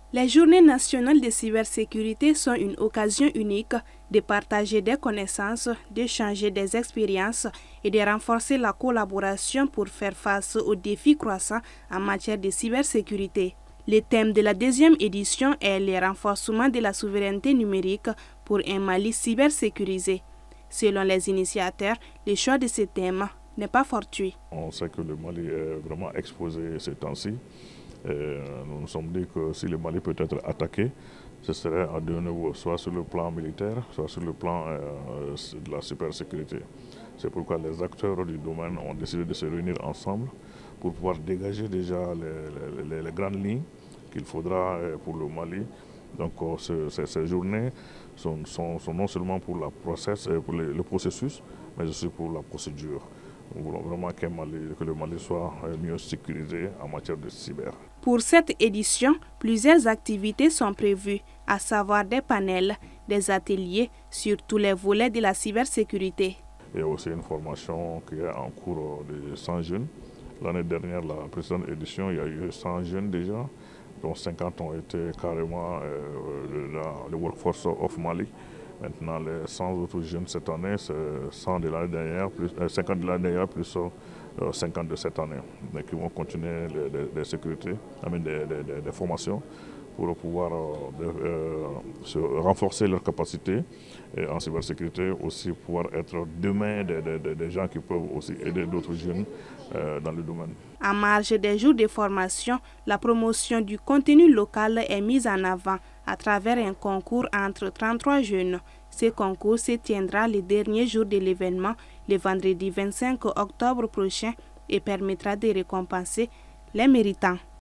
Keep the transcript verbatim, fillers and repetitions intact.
Les journées nationales de cybersécurité sont une occasion unique de partager des connaissances, d'échanger des expériences et de renforcer la collaboration pour faire face aux défis croissants en matière de cybersécurité. Le thème de la deuxième édition est le renforcement de la souveraineté numérique pour un Mali cybersécurisé. Selon les initiateurs, le choix de ce thème n'est pas fortuit. On sait que le Mali est vraiment exposé ces temps-ci. Nous nous sommes dit que si le Mali peut être attaqué, ce serait à deux niveaux, soit sur le plan militaire, soit sur le plan euh, de la cybersécurité. C'est pourquoi les acteurs du domaine ont décidé de se réunir ensemble pour pouvoir dégager déjà les, les, les grandes lignes qu'il faudra pour le Mali. Donc ce, ces, ces journées sont, sont, sont non seulement pour, la process, pour le, le processus, mais aussi pour la procédure. Nous voulons vraiment que, Mali, que le Mali soit mieux sécurisé en matière de cyber. Pour cette édition, plusieurs activités sont prévues, à savoir des panels, des ateliers sur tous les volets de la cybersécurité. Il y a aussi une formation qui est en cours de cent jeunes. L'année dernière, la précédente édition, il y a eu cent jeunes déjà, dont cinquante ont été carrément euh, dans le Workforce of Mali. Maintenant, les cent autres jeunes cette année, c'est cent de l'année dernière, plus, euh, cinquante de l'année dernière, plus euh, cinquante de cette année. Mais qui vont continuer les, les, les sécurités, des, des, des, des formations pour pouvoir euh, euh, se renforcer leurs capacités et en cybersécurité, aussi pouvoir être demain des, des, des gens qui peuvent aussi aider d'autres jeunes euh, dans le domaine. En marge des jours de formation, la promotion du contenu local est mise en avant à travers un concours entre trente-trois jeunes. Ce concours se tiendra le dernier jour de l'événement, le vendredi vingt-cinq octobre prochain, et permettra de récompenser les méritants.